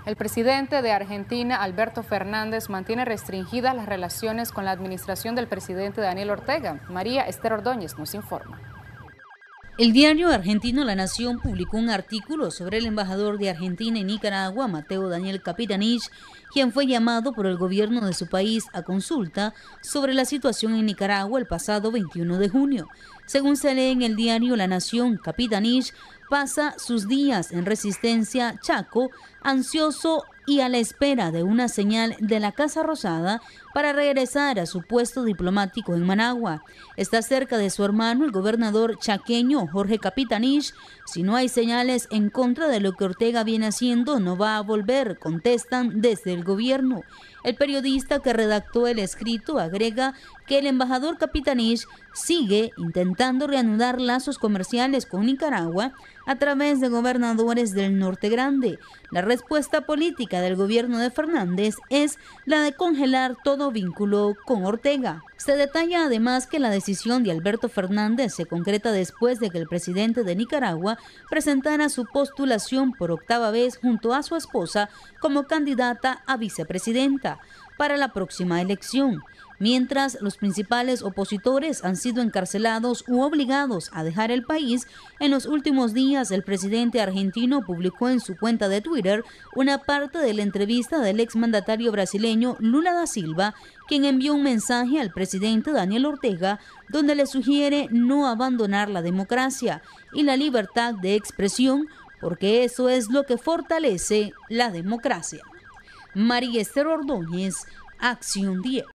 El presidente de Argentina, Alberto Fernández, mantiene restringidas las relaciones con la administración del presidente Daniel Ortega. María Esther Ordóñez nos informa. El diario argentino La Nación publicó un artículo sobre el embajador de Argentina en Nicaragua, Mateo Daniel Capitanich, quien fue llamado por el gobierno de su país a consulta sobre la situación en Nicaragua el pasado 21 de junio. Según se lee en el diario La Nación, Capitanich pasa sus días en Resistencia, Chaco, ansioso y a la espera de una señal de la Casa Rosada para regresar a su puesto diplomático en Managua. Está cerca de su hermano, el gobernador chaqueño Jorge Capitanich. Si no hay señales en contra de lo que Ortega viene haciendo, no va a volver, contestan desde el gobierno. El periodista que redactó el escrito agrega que el embajador Capitanich sigue intentando reanudar lazos comerciales con Nicaragua a través de gobernadores del Norte Grande. La respuesta política del gobierno de Fernández es la de congelar todo vínculo con Ortega. Se detalla además que la decisión de Alberto Fernández se concreta después de que el presidente de Nicaragua presentara su postulación por octava vez junto a su esposa como candidata a vicepresidenta para la próxima elección. Mientras los principales opositores han sido encarcelados u obligados a dejar el país, en los últimos días el presidente argentino publicó en su cuenta de Twitter una parte de la entrevista del exmandatario brasileño Lula da Silva, quien envió un mensaje al presidente Daniel Ortega donde le sugiere no abandonar la democracia y la libertad de expresión, porque eso es lo que fortalece la democracia. María Esther Ordóñez, Acción 10.